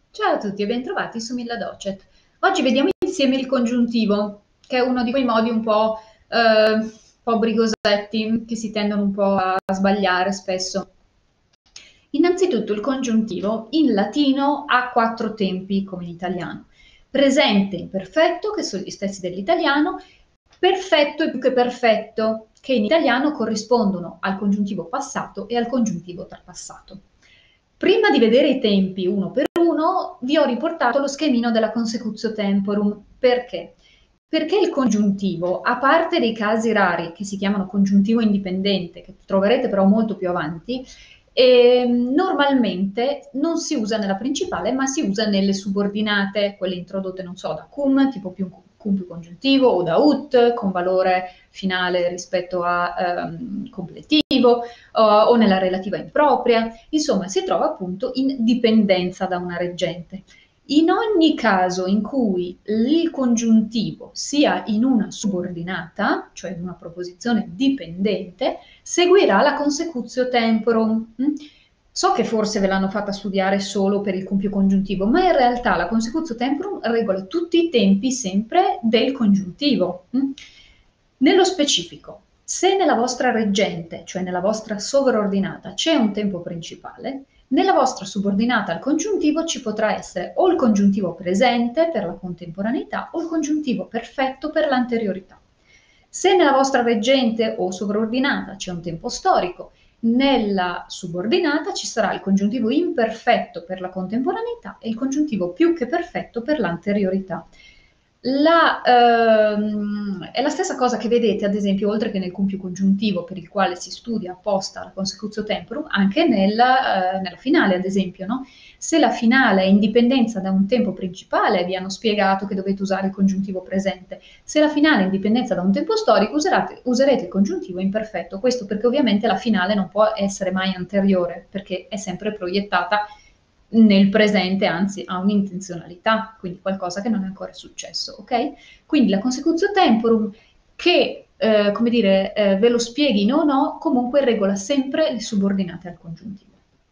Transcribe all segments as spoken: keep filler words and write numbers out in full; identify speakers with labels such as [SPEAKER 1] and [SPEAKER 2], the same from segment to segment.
[SPEAKER 1] Ciao a tutti e bentrovati su Milla Docet. Oggi vediamo insieme il congiuntivo, che è uno di quei modi un po', eh, un po' brigosetti che si tendono un po' a sbagliare spesso. Innanzitutto il congiuntivo in latino ha quattro tempi, come in italiano. Presente e imperfetto, che sono gli stessi dell'italiano, perfetto e più che perfetto, che in italiano corrispondono al congiuntivo passato e al congiuntivo trapassato. Prima di vedere i tempi uno per uno, vi ho riportato lo schemino della consecutio temporum. Perché? Perché il congiuntivo, a parte dei casi rari che si chiamano congiuntivo indipendente, che troverete però molto più avanti, e normalmente non si usa nella principale, ma si usa nelle subordinate, quelle introdotte, non so, da cum, tipo più cum più congiuntivo, o da ut, con valore finale rispetto a ehm, completivo, o, o nella relativa impropria. Insomma, si trova appunto in dipendenza da una reggente. In ogni caso in cui il congiuntivo sia in una subordinata, cioè in una proposizione dipendente, seguirà la consecutio temporum. So che forse ve l'hanno fatta studiare solo per il compio congiuntivo, ma in realtà la consecutio temporum regola tutti i tempi sempre del congiuntivo. Nello specifico, se nella vostra reggente, cioè nella vostra sovraordinata, c'è un tempo principale, nella vostra subordinata al congiuntivo ci potrà essere o il congiuntivo presente per la contemporaneità o il congiuntivo perfetto per l'anteriorità. Se nella vostra reggente o sovraordinata c'è un tempo storico, nella subordinata ci sarà il congiuntivo imperfetto per la contemporaneità e il congiuntivo più che perfetto per l'anteriorità. La, ehm, è la stessa cosa che vedete, ad esempio, oltre che nel compio congiuntivo per il quale si studia apposta la consecutio temporum, anche nella, eh, nella finale, ad esempio, no? Se la finale è in dipendenza da un tempo principale, vi hanno spiegato che dovete usare il congiuntivo presente. Se la finale è in dipendenza da un tempo storico, userete, userete il congiuntivo imperfetto. Questo perché ovviamente la finale non può essere mai anteriore, perché è sempre proiettata nel presente, anzi ha un'intenzionalità, quindi qualcosa che non è ancora successo, ok? Quindi la consecutio temporum che, eh, come dire, eh, ve lo spieghi o no, comunque regola sempre le subordinate al congiuntivo.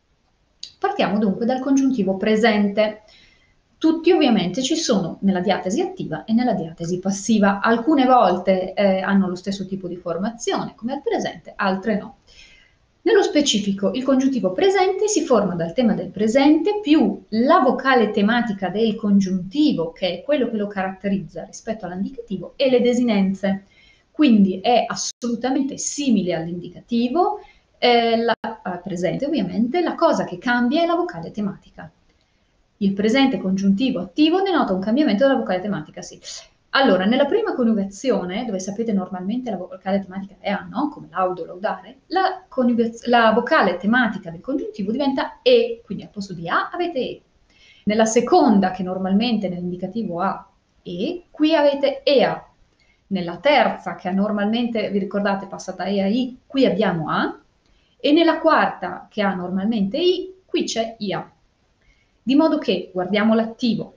[SPEAKER 1] Partiamo dunque dal congiuntivo presente. Tutti ovviamente ci sono nella diatesi attiva e nella diatesi passiva. Alcune volte eh, hanno lo stesso tipo di formazione, come al presente, altre no. Nello specifico, il congiuntivo presente si forma dal tema del presente più la vocale tematica del congiuntivo, che è quello che lo caratterizza rispetto all'indicativo, e le desinenze. Quindi è assolutamente simile all'indicativo, eh, la, al presente ovviamente, la cosa che cambia è la vocale tematica. Il presente congiuntivo attivo denota un cambiamento della vocale tematica, sì. Allora, nella prima coniugazione, dove sapete normalmente la vocale tematica è A, no? Come laudo, laudare, la, la vocale tematica del congiuntivo diventa E, quindi al posto di A avete E. Nella seconda, che normalmente nell'indicativo ha E, qui avete E A. Nella terza, che normalmente, vi ricordate, passata E a I, qui abbiamo A. E nella quarta, che ha normalmente I, qui c'è I A. Di modo che, guardiamo l'attivo,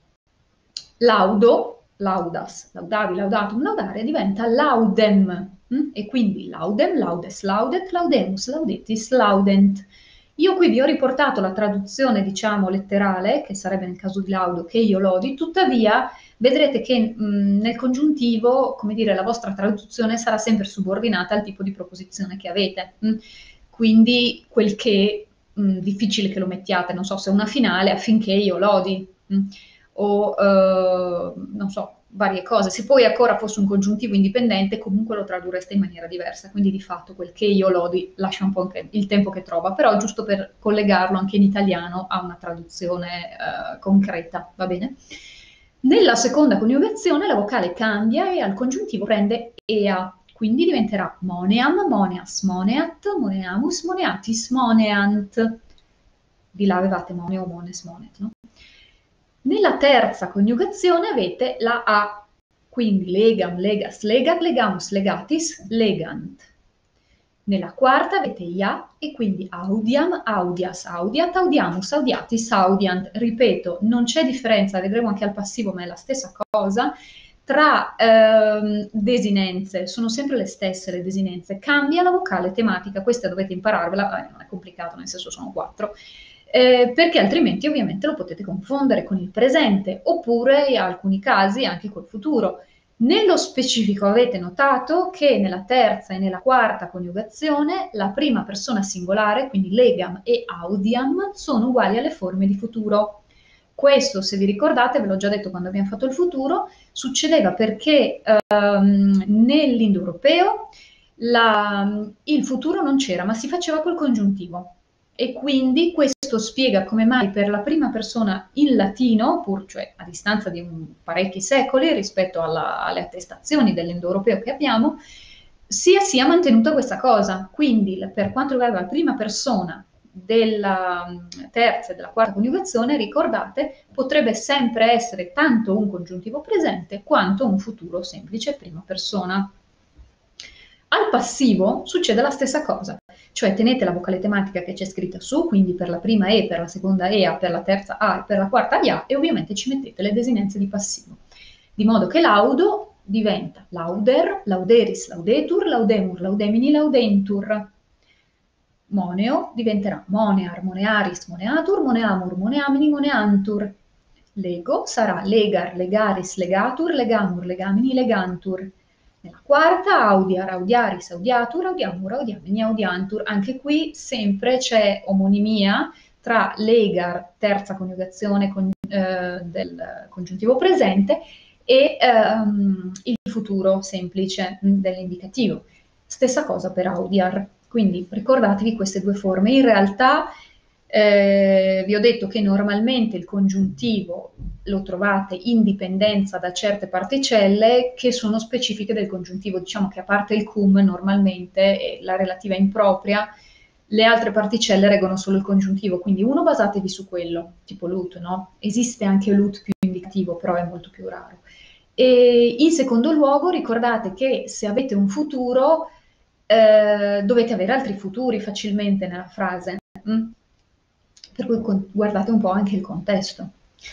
[SPEAKER 1] laudo, laudas, laudavi, laudatum, laudare, diventa laudem, hm? E quindi laudem, laudes, laudet, laudemus, laudetis, laudent. Io qui vi ho riportato la traduzione, diciamo, letterale, che sarebbe nel caso di laudo, che io lodi, tuttavia vedrete che mh, nel congiuntivo, come dire, la vostra traduzione sarà sempre subordinata al tipo di proposizione che avete. Mh? Quindi quel che mh, difficile che lo mettiate, non so se una finale affinché io lodi, mh, o eh, non so, varie cose. Se poi ancora fosse un congiuntivo indipendente, comunque lo tradurreste in maniera diversa, quindi di fatto quel che io lodi lascia un po' anche il tempo che trova, però giusto per collegarlo anche in italiano a una traduzione eh, concreta, va bene? Nella seconda coniugazione la vocale cambia e al congiuntivo prende ea, quindi diventerà moneam, moneas, moneat, moneamus, moneatis, moneant. Di là avevate moneo, mones, monet, no? Nella terza coniugazione avete la a, quindi legam, legas, legat, legamus, legatis, legant. Nella quarta avete ia e quindi audiam, audias, audiat, audiamus, audiatis, audiant. Ripeto, non c'è differenza, vedremo anche al passivo, ma è la stessa cosa, tra ehm, desinenze, sono sempre le stesse le desinenze, cambia la vocale tematica, questa dovete impararvela, eh, non è complicato, nel senso sono quattro. eh, perché altrimenti ovviamente lo potete confondere con il presente, oppure in alcuni casi anche col futuro. Nello specifico avete notato che nella terza e nella quarta coniugazione la prima persona singolare, quindi legam e audiam, sono uguali alle forme di futuro. Questo, se vi ricordate, ve l'ho già detto quando abbiamo fatto il futuro, succedeva perché ehm, nell'indoeuropeo il futuro non c'era, ma si faceva col congiuntivo. E quindi questo spiega come mai per la prima persona in latino, pur cioè a distanza di un, parecchi secoli rispetto alla, alle attestazioni dell'indoeuropeo che abbiamo, sia sia mantenuta questa cosa. Quindi per quanto riguarda la prima persona della terza e della quarta coniugazione, ricordate, potrebbe sempre essere tanto un congiuntivo presente quanto un futuro semplice prima persona. Al passivo succede la stessa cosa, cioè tenete la vocale tematica che c'è scritta su, quindi per la prima E, per la seconda E A, per la terza A e per la quarta A, e ovviamente ci mettete le desinenze di passivo, di modo che laudo diventa lauder, lauderis, laudetur, laudemur, laudemini, laudentur. Moneo diventerà monear, monearis, moneatur, moneamur, moneamini, moneantur. Lego sarà legar, legaris, legatur, legamur, legamini, legantur. Nella quarta audiar, audiaris, audiatur, audiamur, audiamini, audiantur. Anche qui sempre c'è omonimia tra legar, terza coniugazione con, eh, del congiuntivo presente, e ehm, il futuro semplice mh, dell'indicativo. Stessa cosa per audiar. Quindi ricordatevi queste due forme. In realtà eh, vi ho detto che normalmente il congiuntivo lo trovate in dipendenza da certe particelle che sono specifiche del congiuntivo. Diciamo che a parte il cum normalmente e la relativa impropria, le altre particelle reggono solo il congiuntivo, quindi uno basatevi su quello, tipo lut, no? Esiste anche lut più indicativo, però è molto più raro. E in secondo luogo ricordate che se avete un futuro eh, dovete avere altri futuri facilmente nella frase, mm? Per cui guardate un po' anche il contesto.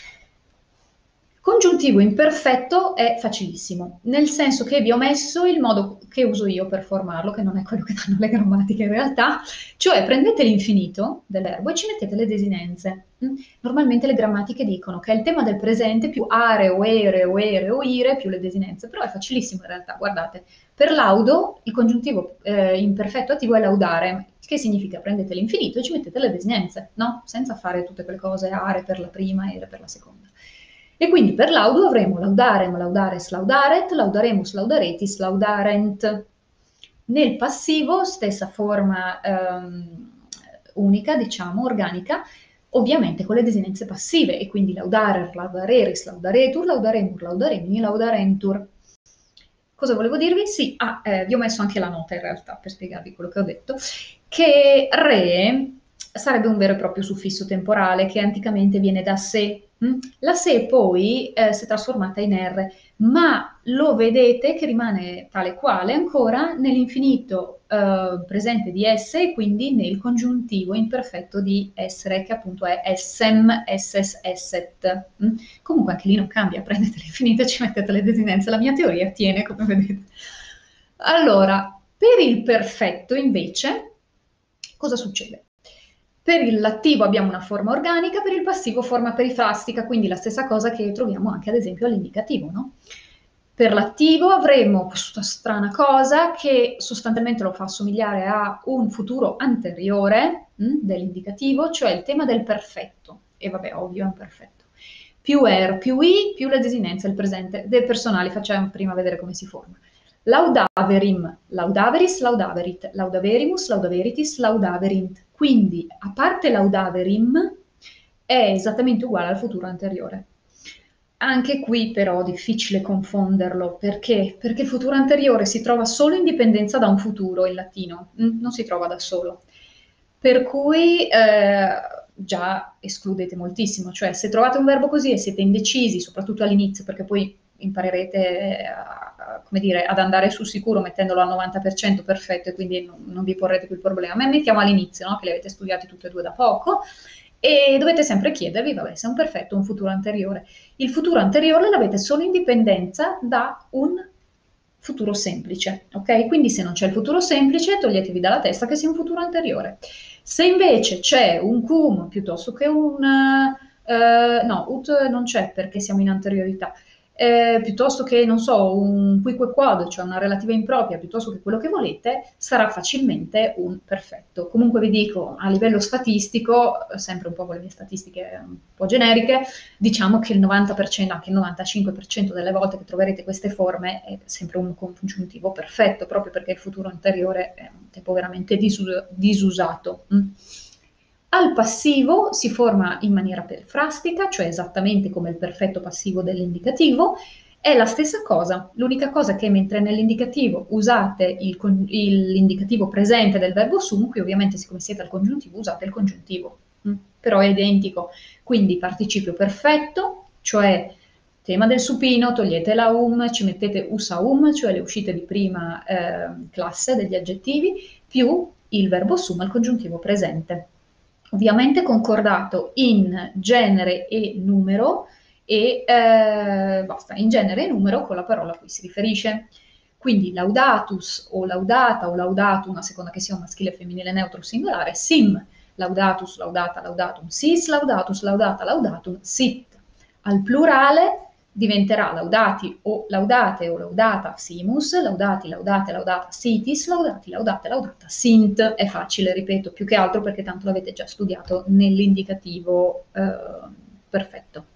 [SPEAKER 1] Congiuntivo imperfetto è facilissimo, nel senso che vi ho messo il modo che uso io per formarlo, che non è quello che danno le grammatiche in realtà, cioè prendete l'infinito del verbo e ci mettete le desinenze. Normalmente le grammatiche dicono che è il tema del presente più are o ere o ere o ire più le desinenze, però è facilissimo in realtà, guardate. Per laudo il congiuntivo eh, imperfetto attivo è laudare, che significa prendete l'infinito e ci mettete le desinenze, no? Senza fare tutte quelle cose, are per la prima, ere per la seconda. E quindi per laudo avremo laudarem, laudares, laudaret, laudaremus, laudaretis, laudarent. Nel passivo, stessa forma ehm, unica, diciamo, organica, ovviamente con le desinenze passive, e quindi laudarer, laudareris, laudaretur, laudaremur, laudaremini, laudarentur. Cosa volevo dirvi? Sì, ah, eh, vi ho messo anche la nota in realtà per spiegarvi quello che ho detto, che re sarebbe un vero e proprio suffisso temporale che anticamente viene da se. La se poi eh, si è trasformata in R, ma lo vedete che rimane tale quale ancora nell'infinito eh, presente di esse e quindi nel congiuntivo imperfetto di essere, che appunto è essem, esses, esset. Mm? Comunque anche lì non cambia, prendete l'infinito e ci mettete le desinenze, la mia teoria tiene, come vedete. Allora, per il perfetto invece, cosa succede? Per l'attivo abbiamo una forma organica, per il passivo forma perifrastica, quindi la stessa cosa che troviamo anche ad esempio all'indicativo, no? Per l'attivo avremo questa strana cosa che sostanzialmente lo fa assomigliare a un futuro anteriore mh, dell'indicativo, cioè il tema del perfetto. E vabbè, ovvio, è un perfetto. Più er, più i, più le desinenze, il presente, dei personali, facciamo prima vedere come si forma. Laudaverim, laudaveris, laudaverit, laudaverimus, laudaveritis, laudaverint. Quindi, a parte laudaverim, è esattamente uguale al futuro anteriore. Anche qui però è difficile confonderlo, perché? Perché il futuro anteriore si trova solo in dipendenza da un futuro in latino, non si trova da solo. Per cui eh, già escludete moltissimo, cioè se trovate un verbo così e siete indecisi, soprattutto all'inizio, perché poi imparerete a, come dire, ad andare sul sicuro mettendolo al novanta per cento perfetto e quindi non, non vi porrete più il problema. Ma mettiamo all'inizio, no? Che le avete studiati tutte e due da poco e dovete sempre chiedervi, vabbè, se è un perfetto o un futuro anteriore. Il futuro anteriore l'avete solo in dipendenza da un futuro semplice, ok? Quindi se non c'è il futuro semplice, toglietevi dalla testa che sia un futuro anteriore. Se invece c'è un cum piuttosto che un... eh, no, ut non c'è perché siamo in anteriorità, eh, piuttosto che, non so, un quique quod, cioè una relativa impropria, piuttosto che quello che volete, sarà facilmente un perfetto. Comunque vi dico, a livello statistico, sempre un po' con le mie statistiche un po' generiche, diciamo che il novanta per cento, anche il novantacinque per cento delle volte che troverete queste forme è sempre un congiuntivo perfetto, proprio perché il futuro anteriore è un tempo veramente disus- disusato. Mm. Al passivo si forma in maniera perifrastica, cioè esattamente come il perfetto passivo dell'indicativo, è la stessa cosa. L'unica cosa è che mentre nell'indicativo usate il con- il- l'indicativo presente del verbo sum, qui ovviamente siccome siete al congiuntivo usate il congiuntivo, mm, però è identico. Quindi participio perfetto, cioè tema del supino, togliete la um, ci mettete usa um, cioè le uscite di prima eh, classe degli aggettivi, più il verbo sum al congiuntivo presente. Ovviamente concordato in genere e numero e eh, basta, in genere e numero con la parola a cui si riferisce. Quindi laudatus o laudata o laudatum, a seconda che sia un maschile, femminile, neutro o singolare, sim, laudatus, laudata, laudatum, sis, laudatus, laudata, laudatum, sit. Al plurale diventerà laudati o laudate o laudata simus, laudati, laudate, laudata sitis, laudati, laudate, laudata sint. È facile, ripeto, più che altro perché tanto l'avete già studiato nell'indicativo eh, perfetto.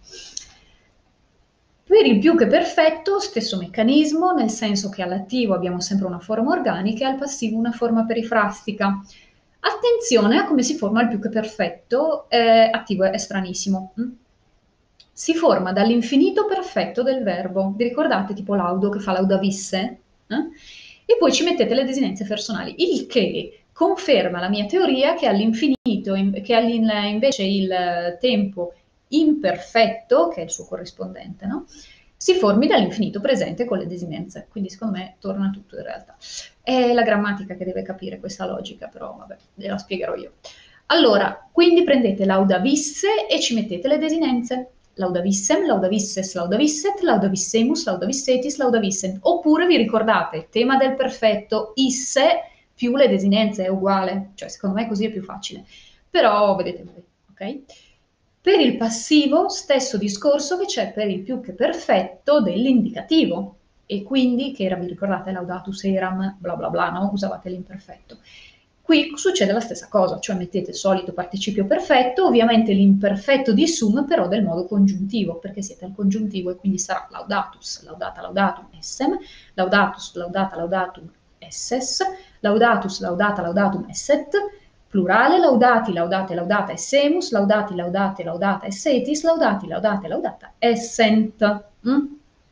[SPEAKER 1] Per il più che perfetto, stesso meccanismo, nel senso che all'attivo abbiamo sempre una forma organica e al passivo una forma perifrastica. Attenzione a come si forma il più che perfetto, eh, attivo è stranissimo. Mm? Si forma dall'infinito perfetto del verbo. Vi ricordate tipo laudo che fa laudavisse? Eh? E poi ci mettete le desinenze personali, il che conferma la mia teoria che all'infinito, che invece il tempo imperfetto, che è il suo corrispondente, no? Si formi dall'infinito presente con le desinenze. Quindi secondo me torna tutto in realtà. È la grammatica che deve capire questa logica, però vabbè, ve la spiegherò io. Allora, quindi prendete laudavisse e ci mettete le desinenze. Laudavissem, laudavisses, laudavisset, laudavissemus, laudavissetis, laudavissem. Oppure vi ricordate, tema del perfetto, isse più le desinenze è uguale. Cioè, secondo me così è più facile. Però vedete voi, ok? Per il passivo, stesso discorso che c'è per il più che perfetto dell'indicativo. E quindi, che era, vi ricordate, laudatus eram, bla bla bla, no? Usavate l'imperfetto. Qui succede la stessa cosa, cioè mettete il solito participio perfetto, ovviamente l'imperfetto di sum però del modo congiuntivo, perché siete al congiuntivo e quindi sarà laudatus, laudata, laudatum, essem, laudatus, laudata, laudatum, esses, laudatus, laudata, laudatum, esset, plurale, laudati, laudate, laudata, essemus, laudati, laudate, laudata, essetis, laudati, laudate, laudata, essent. Mm?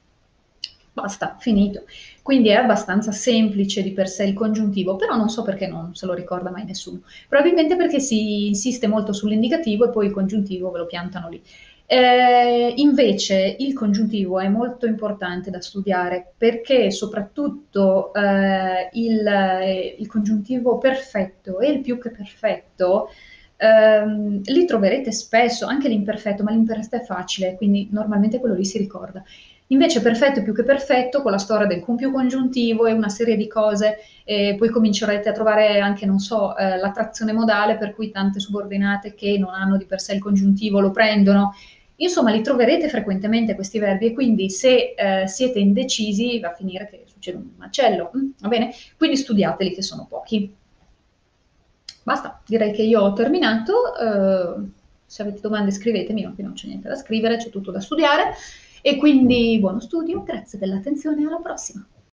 [SPEAKER 1] Basta, finito. Quindi è abbastanza semplice di per sé il congiuntivo, però non so perché non se lo ricorda mai nessuno. Probabilmente perché si insiste molto sull'indicativo e poi il congiuntivo ve lo piantano lì. Eh, invece il congiuntivo è molto importante da studiare perché soprattutto eh, il, eh, il congiuntivo perfetto e il più che perfetto ehm, li troverete spesso, anche l'imperfetto, ma l'imperfetto è facile, quindi normalmente quello lì si ricorda. Invece perfetto più che perfetto, con la storia del compiu congiuntivo e una serie di cose, eh, poi comincerete a trovare anche, non so, eh, l'attrazione modale, per cui tante subordinate che non hanno di per sé il congiuntivo lo prendono. Insomma, li troverete frequentemente questi verbi e quindi se eh, siete indecisi va a finire che succede un macello, mm, va bene? Quindi studiateli che sono pochi. Basta, direi che io ho terminato. Eh, se avete domande scrivetemi, ma qui non c'è niente da scrivere, c'è tutto da studiare. E quindi buono studio, grazie dell'attenzione, alla prossima.